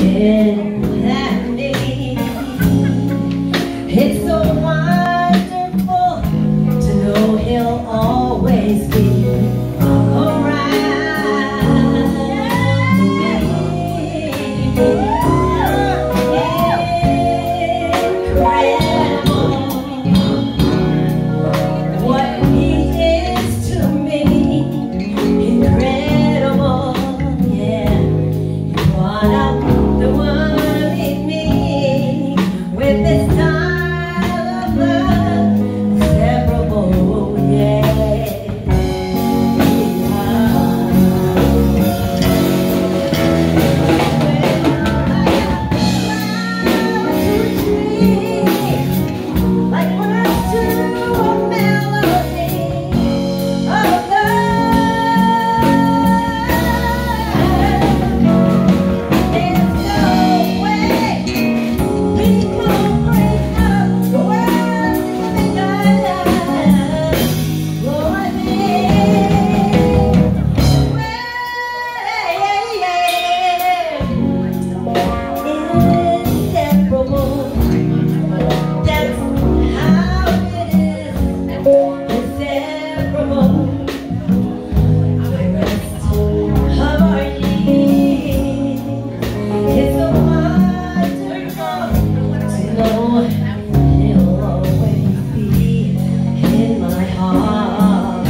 It's so wonderful to know he'll always be around me. What he is to me, incredible, yeah. You wanna the one in me with this style of love, inseparable, yeah. Like words to a melody of love. There's no way we could break up the world in the for inseparable. That's how it is. Inseparable. The rest of our years. It's so wonderful to know he'll always be in my heart.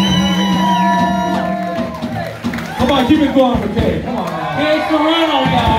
Come on, keep it going for Kay. Come on, man. Kay Serrano, guys.